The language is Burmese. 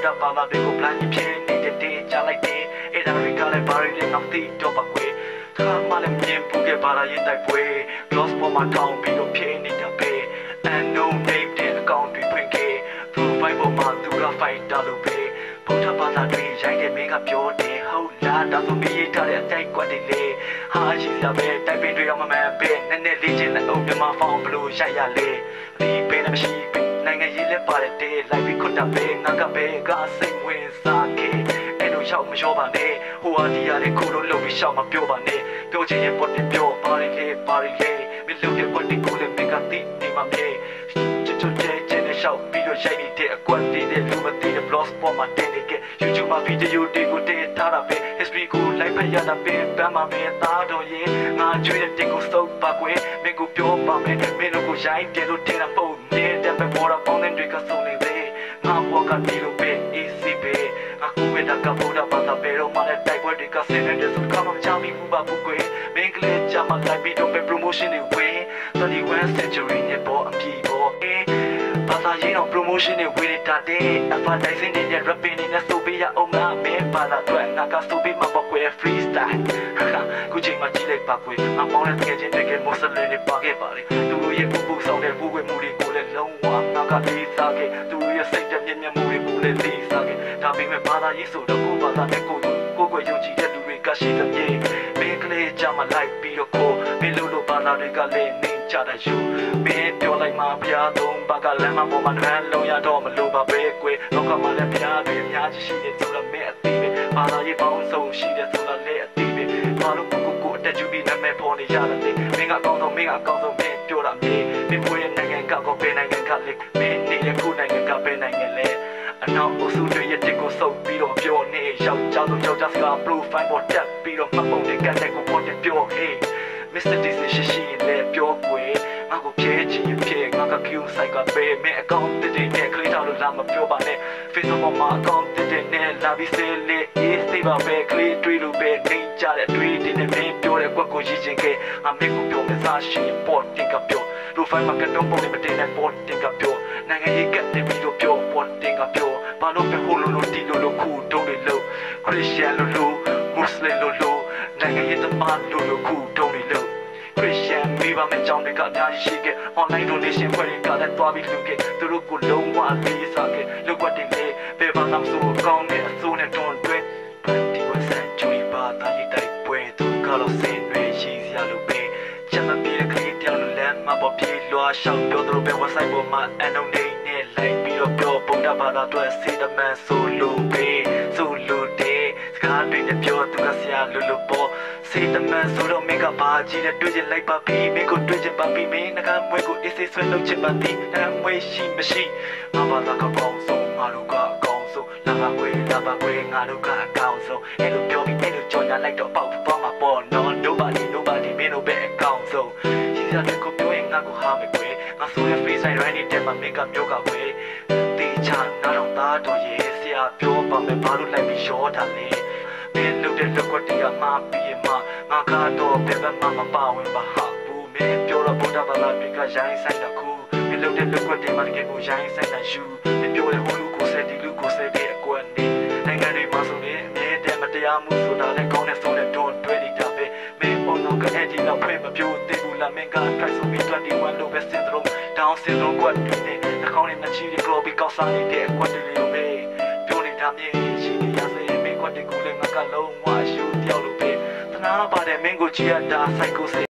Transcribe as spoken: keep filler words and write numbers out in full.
ဒ္ဓဘာသာတွေကိုပလန်ဖြစ်နေတဲ့တေးကြလိုက်တယ်အဲ့ဒါတွေကလည်းဘာတွေလဲငါသိတော့ပါကွယ်ခါမှလည်းမြင်ပူခဲ့ဘာသာရေးတိုက်ပွဲ gloss ပေါ်မှာထောင်ပြီးတော့ဖြစ်နေတာပဲ unknown name တဲ့အကောင့်တွေဖွင့်ခဲ့ profile ပေါ်မှာသူက fighter လို့ပဲဗုဒ္ဓဘာသာတွေရိုက်တဲ့မင်းကပြောတယ်ဟုတ်လားဒါဆိုပြီးထားတဲ့အကြိုက်ကွက်တွေလေဟာရှိစရာပဲတိုက်ပင်တွေအောင်မမှန်ပဲနည်းနည်းလေးချင်းလည်းအုံမြန်မာဖောင်းဘလို့ရိုက်ရလေဒီပဲလည်းမရှိပဲနိုင်ငံရေးလည်းပါတယ်တဲ့လိုက်ပြီးခွတ်တာပဲငါကပဲကစိတ်ဝင်စားခဲ့အဲ့လိုရောက်မရောပါနဲ့ဟိုဟာဒီဟာလေးခုလိုလုပ်ပြီးရှောက်မပြောပါနဲ့ပြောချင်ရင်ပေါ်တယ်ပြောပါလေလေပါလေလေမင်းလုပ်တဲ့ပေါ်တယ်ကိုလည်းမင်းကသိနေမှာမြေချွတ်ချွတ်ကျဲကျဲနဲ့ရှောက်ပြီးတော့ရိုက်နေတဲ့အကွက်တွေတဲ့လူမသိတဲ့ blog ပေါ်မှာတင်နေခဲ့ YouTube မှာဗီဒီယိုတွေကိုတင်ထားတာပဲ history ကိုလိုက်ဖတ်ရတာပဲပန်းမှာပဲသားတော်ရဲ့ငါကြွေးတဲ့တင်ကိုစုပ်ပါကွယ်မင်းကိုပြောပါမယ်မင်းတို့ကိုရိုက်တယ်လို့တင်တာပုံနေတဲ့ပဲပေါ်တာပေါင်းတဲ့တွေကစုံနေပဲငါဘဝကဒီလိုပဲ easy ပဲအခုပဲတကဘောတာပါတာပဲတော့မလည်းတိုက်ပွဲတွေကဆင်းနေတဲ့စုကမှမချမိဘူးပါဘူးကွယ်မင်းကလေးချမလိုက်ပြီးတော့ပဲ promotion တွေဝင်thirty-first century နဲ့ပေါ်အပြေပေါ်အေးဘာသာရေးတော့ promotion တွေဝင်နေတာတဲ့ advertising တွေနဲ့ rapping တွေနဲ့ဆိုပေးရအောင်လားမင်းဘာသာအတွက်ငါကဆိုပေးမှာပေါ့ကွယ် freestyle ဟာခုချိန်မှာကြည့်လိုက်ပါကွယ်ငါပေါင်းတဲ့တကယ်ချင်းတကယ်မိုးစလင်းတွေပါခဲ့ပါလေသူတို့ရဲ့ပူပူဆောင်တဲ့ပူဝဲမှုတွေကိုလည်းလုံးဝငါကလေးစားခဲ့သူတို့ရဲ့စိတ်ဓာတ်မြင့်မြတ်မှုတွေကိုလည်းလေးစားခဲ့ဒါပေမဲ့ဘာသာရေးဆိုတော့ကိုဘာသာနဲ့ကိုကိုကိုယ်ယုံကြည်တဲ့လူတွေကရှိတဲ့မြေမင်းကလေးကြမှာလိုက်ပြီးတော့ကိုမင်းလို့လို့ဘာသာတွေကလည်းနေကြတဲ့ယူမင်းပြောလိုက်မှဘုရားသုံးဘာကလမ်းမပေါ်မှာနှမ်းလုံးရတော့မလို့ပါပဲကွယ်လောကမှာလည်းဘုရားတွေအများကြီးရှိတယ်ဆိုတော့မင်းအသိပဲဘာသာရေးပေါင်းစုံရှိတယ်ဆိုတော့လည်းအသိပဲဘာလို့ကိုကိုကိုအတက်ကျူပြီးနာမည်ပေါ်နေရလဲမင်းကအကောင်းဆုံးမင်းကအကောင်းဆုံးမင်းပြောတာမြေမင်းကိုရဲ့နိုင်ငံကကောပဲနိုင်ငံကလေမင်းနေတဲ့ခုနိုင်ငံကပဲနိုင်ငံလေအနောက်အဆူတွေရဲ့တစ်ကိုစုပ်ပြီးတော့ပြောနေရောက်ကြတော့ကြောက်ကြစကား profile ပေါ်တက်ပြီးတော့မှတ်ပုံတွေကတဲ့ကိုပေါ်တယ်ပြော hey Mister Decision ရှိရင်လည်းပြောကွယ်ငါကိုဖြဲချင်ရင်ဖြဲငါက queue site ကပဲမင်းအကောင့်တစ်တွေနဲ့ခလေးထားလို့လာမပြောပါနဲ့ Facebook ပေါ်မှာအကောင့်တစ်တွေနဲ့လာပြီးစေးလေးအေးစေးပါပဲခလေးတွေးလို့ပဲနေကြတဲ့တွေးတွေနဲ့မင်းပြောတဲ့ကွက်ကိုရည်ချင်ခဲ့ငါမင်းကိုပြောမယ်စားရှိရင်ပေါ်တင်ကပြော profile မှာကတော့ပုံနဲ့မတင်တဲ့ပေါ်တင်ကပြောနိုင်ငံရေးကတဲ့ပြီးတော့ပြောပေါ်တင်ကပြောဘာလို့ပဲဟိုလိုလိုတီလိုလိုခုတုံးတွေလို့ Christian လိုလို Muslim လိုလိုနိုင်ငံရေးသမားလိုလိုခုတုံးတွေလို့ Christian မိဘမဲ့ကြောင့်တွေကအများကြီးရှိခဲ့ online donation ဖွဲ့တွေကလည်းတွားပြီးလူခဲ့သူတို့ကိုလုံးဝလေးစားခဲ့လောက်ကွက်တင်လေဘယ်ဘာသာမဆိုကောင်းတဲ့အစိုးနဲ့တွန်းတွဲ twenty-first century ဘာသာရေးတိုက်ပွဲသူကတော့စင်တွေရှိစရာလိုပဲချက်မပြေတဲ့ခရီးတောင်လမ်းမှာပေါ်ပြေးလွှာရှောက်ပြောသူတို့ပဲ website ပေါ်မှာ unknown name နဲ့လိုက်ပြီးတော့ပြောဗုဒ္ဓဘာသာအတွက်စေတမန်ဆိုလိုပဲဆိုလိုတဲ့စကားတွေနဲ့ပြောသူကဆရာလိုလိုပေါ်စေတမန်ဆိုတော့မင်းကဘာကြီးလဲတွေ့ချင်လိုက်ပါပြီမင်းကိုတွေ့ချင်ပါပြီမင်းငါမွေးကိုအေးစေးဆွဲလုပ်ချင်ပါသည်ငါမွေးရှိမရှိငါဘာသာကကောင်းဆုံးငါတို့ကအကောင်းဆုံးလာပါကွယ်လာပါကွယ်ငါတို့ကအကောင်းဆုံးအဲ့လိုပြောပြီးအဲ့လိုကြော်ညာလိုက်တော့ပေါက်ပေါက်မှာပေါ့နော် nobody nobody မင်းတို့ပဲအကောင်းဆုံးရှိစရာတွေကိုပြောရင်ငါကိုဟာမယ်ကွယ်ငါဆိုရင် face side right တဲ့မှာမင်းကမျိုးကကွယ်တေချာနားတော့သားတော်ရဲ့ဆရာပြောပါမယ်ဘာလို့လိုက်ပြီးရှော့တာလဲမင်းလုပ်တဲ့လောက်ကွက်တွေကမှားပြီးမှငါကတော့ဘယ်ဘက်မှမပါဝင်ပါဟာဘူးမင်းပြောတော့ဗုဒ္ဓဘာသာတွေကရိုင်းဆိုင်တခုမင်းလုပ်တဲ့လောက်ကွက်တွေမှာတကယ်ကိုရိုင်းဆိုင်တာယူမင်းပြောတဲ့ဟိုလူကိုစတဲ့ဒီလူကိုစတဲ့အကွက်နေနိုင်ငံတွေမှာဆိုရင်အမြဲတမ်းမတရားမှုဆိုတာလည်းကောင်းတဲ့ဆုံးတဲ့တွန်းတွဲနေတာပဲမင်းပေါ်တော့ကအဲ့ဒီတော့ဖွင့်မပြောသေးဘူးလားမင်းက try ဆိုပြီးtwenty-one လို့ပဲ syndrome down syndrome ကွက်တွေနဲ့နှာခေါင်းနဲ့နှချီတွေ globe ကောက်စားနေတဲ့အကွက်တွေလိုပဲပြောနေတာမြင်ရှိနေရစေမင်းကွက်တွေကိုလည်းငါကလုံးဝရှူတယောက်လိုပဲသနာပါတဲ့မင်းကိုချီရတာ psycho